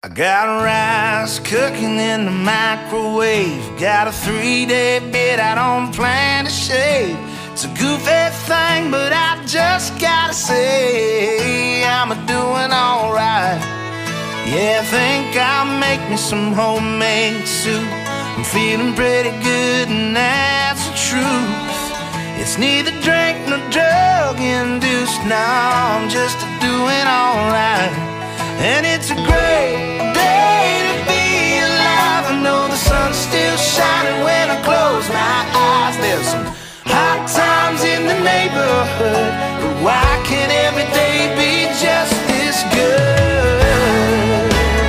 I got rice cooking in the microwave. Got a 3-day bid out on Plan to Shave. It's a goofy thing, but I just gotta say I'm doing alright. Yeah, I think I'll make me some homemade soup. I'm feeling pretty good, and that's the truth. It's neither drink nor drug induced. Now I'm just doing alright. And it's a great day to be alive. I know the sun's still shining when I close my eyes. There's some hard times in the neighborhood, but why can't every day be just this good?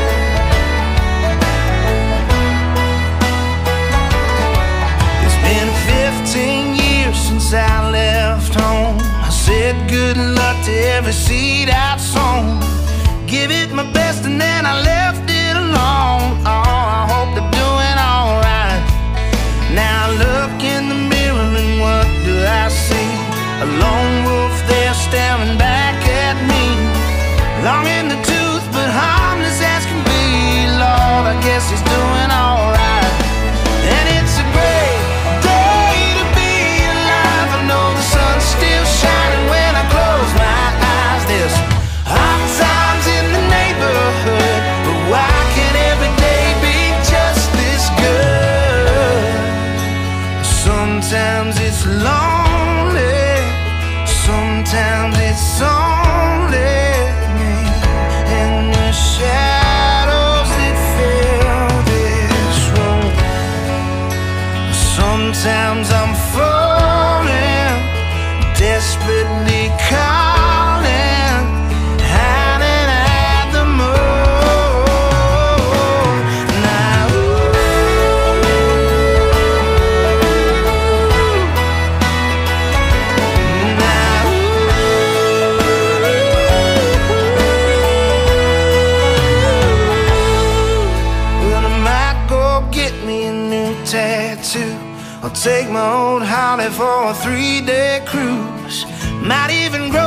It's been 15 years since I left home. I said good luck to every seed I'd sown. Give it my best and then I left it alone. Oh, I hope they're doing alright. Now I look in the mirror and what do I see? A lone wolf there staring back at me. Long in the tooth but harmless as can be. Lord, I guess he's doing alright. And it's a great day to be alive. I know the sun's still shining when I close my eyes. There's hard times in the neighborhood, but why can't every day be just this good? Sometimes it's lonely, sometimes it's only me and the shadows that fill this room. Sometimes I'm falling, desperately calling, hiding at the moon. Now, well, I might go get me a new tattoo. I'll take my old Holly for a 3-day cruise. Might even grow